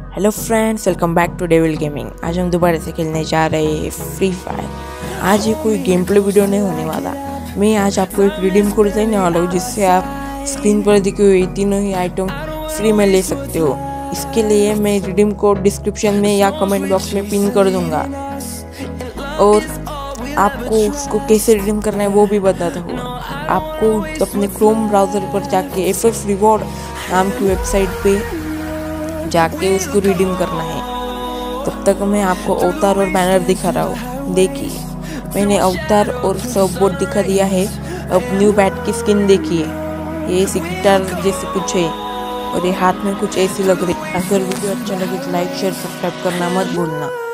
Hello friends, welcome back to devil gaming. आज हम दोबारा से खेलने जा रहे हैं फ्री फायर। आज ये कोई गेम प्ले वीडियो नहीं होने वाला। मैं आज आपको एक रिडीम कोड देने वाला हूँ जिससे आप स्क्रीन पर दिखे हुए तीनों ही आइटम फ्री में ले सकते हो। इसके लिए मैं रिडीम कोड डिस्क्रिप्शन में या कमेंट बॉक्स में पिन कर दूंगा और आपको उसको कैसे रिडीम करना है वो भी बताता हूँ। आपको अपने क्रोम ब्राउज़र पर जाके FF रिवॉर्ड नाम की वेबसाइट पे जाके उसको रिडीम करना है। तब तक मैं आपको अवतार और बैनर दिखा रहा हूँ। देखिए, मैंने अवतार और सर्फबोर्ड दिखा दिया है। अब न्यू बैट की स्किन देखिए, ये ऐसी गिटार जैसे कुछ है और ये हाथ में कुछ ऐसी लग रही है। अगर वीडियो अच्छा लगे तो लाइक शेयर सब्सक्राइब करना मत भूलना।